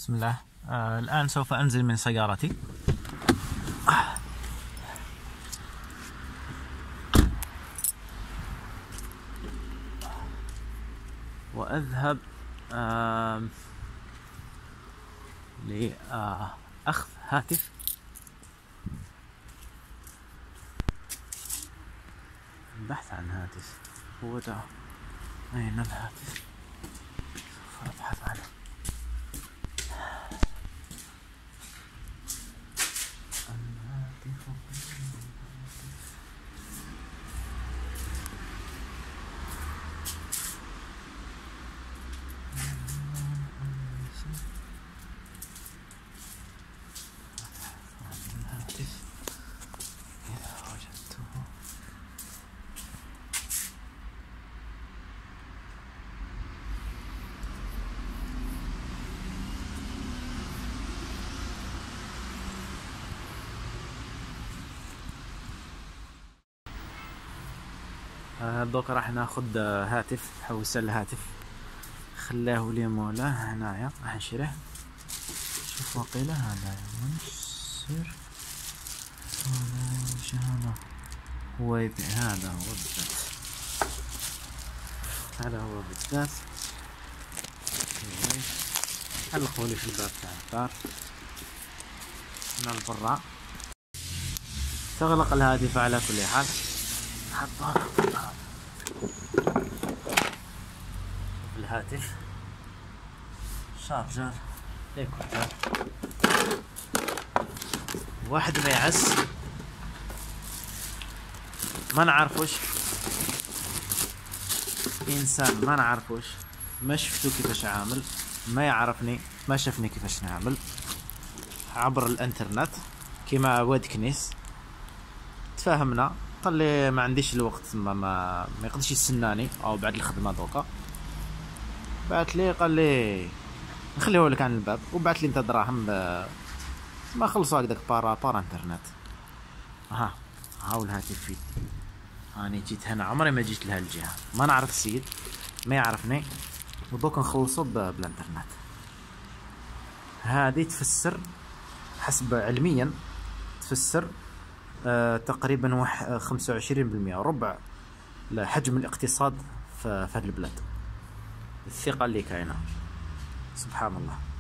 بسم الله. الآن سوف أنزل من سيارتي. وأذهب لأخذ هاتف. البحث عن هاتف. هو ده. أين الهاتف؟ سوف أبحث عنه. إذا وجدته دوك راح ناخد هاتف، حوس الهاتف خلاه لي مولاه هنايا، راح نشريه. شوف وقيله هذا منشر ولا شهادة. هو يبيع، هذا هو بالذات، هذا هو بالذات. علقوا لي في الباب تاع الدار من البراء. تغلق الهاتف على كل حال. حطها الهاتف شارجر ليكوتر. واحد ما يعس، ما نعرفوش، انسان ما نعرفوش، ما شفتو كيفاش عامل، ما يعرفني، ما شافني كيفاش نعمل عبر الانترنت كيما واد كنيس. تفاهمنا، قال لي ما عنديش الوقت، ما يقدرش يستناني او بعد الخدمه دوكا. بعت لي قال لي نخليه لك عن الباب، وبعت لي انت دراهم ما خلصوا هكذاك بار انترنت. هاو الهاتف في يدي. اني جيت هنا، عمري ما جيت لها الجهه، ما نعرف السيد، ما يعرفني، ودوك نخلصوا بالانترنت. هذه تفسر حسب علميا، تفسر تقريبا 25% ربع لحجم الاقتصاد في هذه البلاد. الثقة اللي كاينة، سبحان الله.